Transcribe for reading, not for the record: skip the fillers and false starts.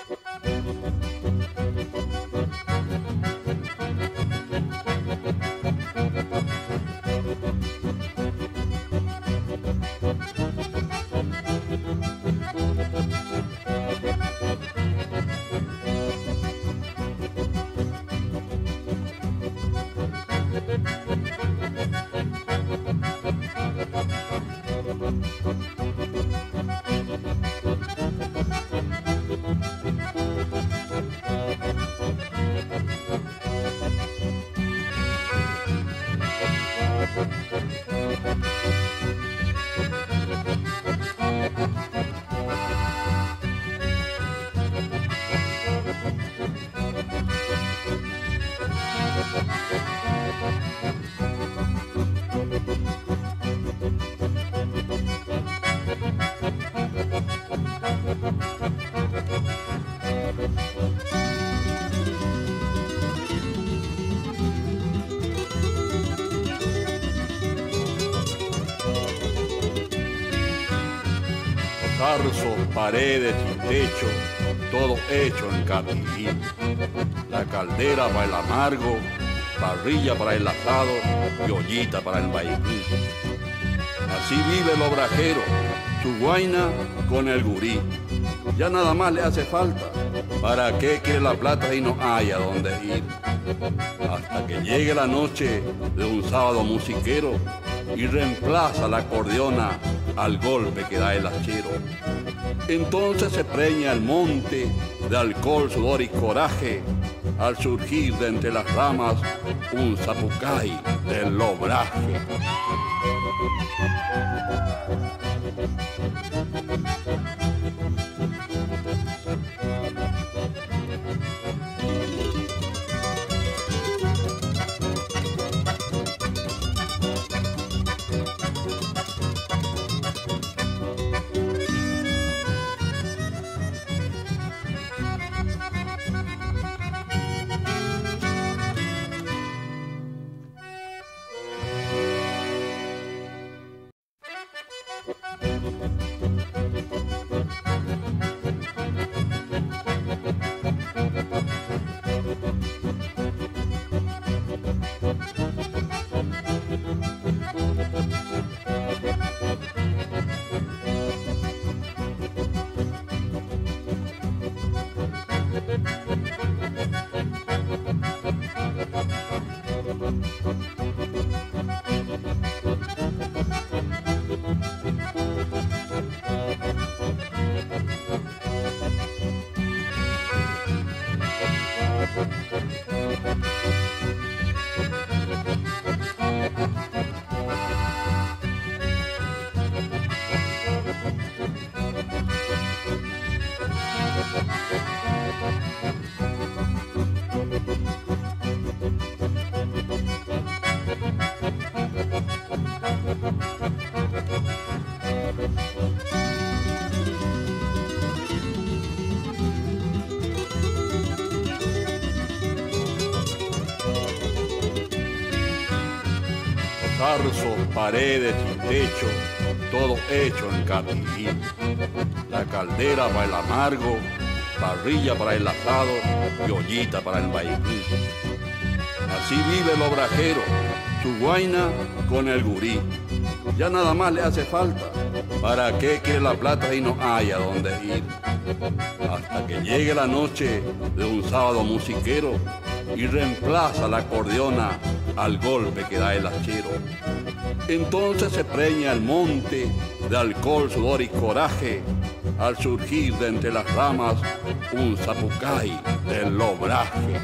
Zarzos, paredes y techo, todo hecho en cartillín. La caldera para el amargo, parrilla para el asado y ollita para el vaivú. Así vive el obrajero, su guaina con el gurí. Ya nada más le hace falta. ¿Para qué quiere la plata y no haya dónde ir? Hasta que llegue la noche de un sábado musiquero y reemplaza la acordeona al golpe que da el hachero. Entonces se preña el monte de alcohol, sudor y coraje al surgir de entre las ramas un zapucay del obraje. Zarzos, paredes y techo, todo hecho en cartillín. La caldera para el amargo, parrilla para el asado y ollita para el vaivú. Así vive el obrajero, su guaina con el gurí. Ya nada más le hace falta. ¿Para qué quiere la plata y no haya dónde ir? Hasta que llegue la noche de un sábado musiquero y reemplaza la acordeona al golpe que da el hachero. Entonces se preña el monte de alcohol, sudor y coraje al surgir de entre las ramas un zapucay del obraje.